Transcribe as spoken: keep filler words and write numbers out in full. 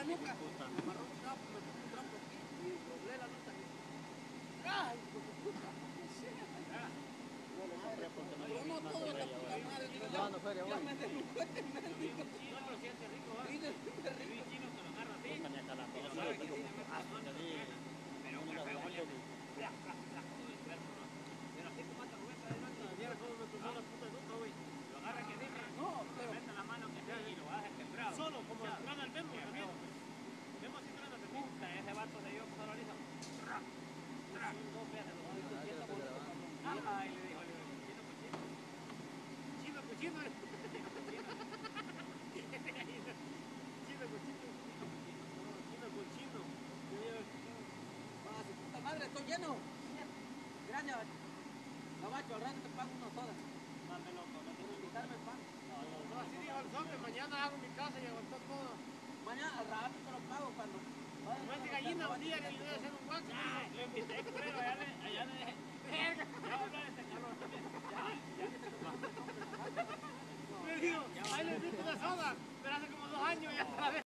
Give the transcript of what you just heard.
la nuca. Me amarró un trapo, me puso un trapo aquí y doblé la nuca. ¡Ay, hijo de puta! Pero no todo la puta madre. Digo, ya, ya me desnucuete, mendigo. No lo siente rico, ¿va? Sí, se siente El rico. chino que lo agarra así. Puta, ni acá la Y lo cosa, agarra que tengo sí le como mete asco, la mano. así. Pero Uno que la feo, aguanto, olía. güey. Flac, flac, flac, todo el cuerpo, ¿no? Pero así como esta Rubén de noche. Ayer cómo me cruzó la puta nuca, güey. Lo agarra que sí, No, lo pero- mete la mano que sí y lo baja quebrado. Solo, como Ya. trana el Memo Ya, también. no. Memo sí trana también. Puta, ese vato se dio solo ahorita. Trac, trac, dos veces lo dio. Y está bonito, cabrón. Ay, le dijo, le dijo, chino, cochino. Chino, cochino. Chino, cochino. Chino, cochino. No, chino, cochino. Yo llevo- Ah, su puta madre, estoy lleno. Gracias. Gabacho, al rato te pago una soda. Dame loco, no te Por quitarme el pan. No, así dijo el hombre, mañana hago mi casa y aguantó todo. Mañana al rato te lo pago cuando. Como es de gallina, un día le ayudé a hacer un guaco. Ah, lo invité, culero, allá le, allá le dejé. Verga, ya va a hablar este cabrón también. Ya, ya. Me dijo, ahí le invito una soda, pero hace como dos años ya.